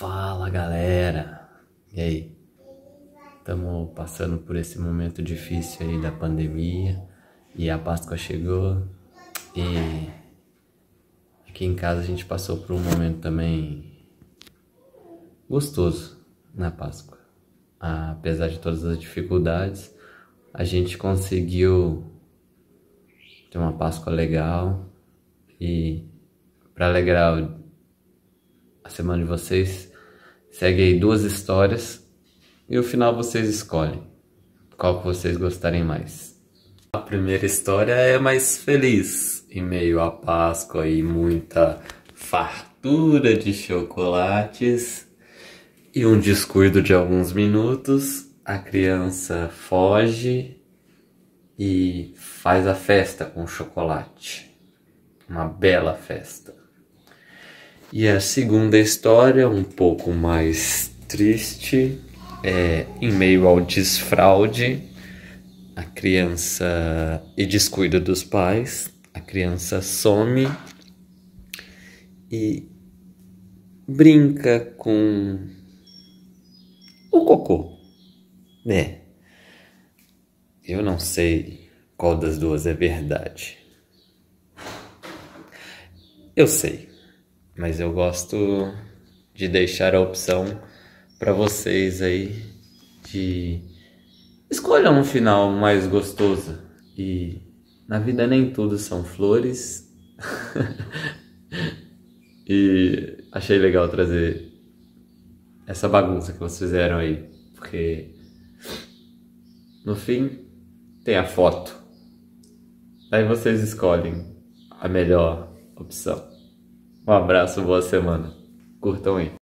Fala galera, e aí? Estamos passando por esse momento difícil aí da pandemia e a Páscoa chegou e aqui em casa a gente passou por um momento também gostoso na Páscoa. Apesar de todas as dificuldades, a gente conseguiu ter uma Páscoa legal e para alegrar a semana de vocês, segue aí 2 histórias e o final vocês escolhem qual que vocês gostarem mais. A primeira história é mais feliz, em meio à Páscoa e muita fartura de chocolates e um descuido de alguns minutos, a criança foge e faz a festa com chocolate, uma bela festa. E a segunda história, um pouco mais triste, em meio ao desfraude, a criança e descuido dos pais, a criança some e brinca com o cocô, né? Eu não sei qual das duas é verdade. Eu sei. Mas eu gosto de deixar a opção para vocês aí de escolha um final mais gostoso. E na vida nem tudo são flores. E achei legal trazer essa bagunça que vocês fizeram aí, porque no fim tem a foto. Daí vocês escolhem a melhor opção. Um abraço, boa semana. Curtam aí.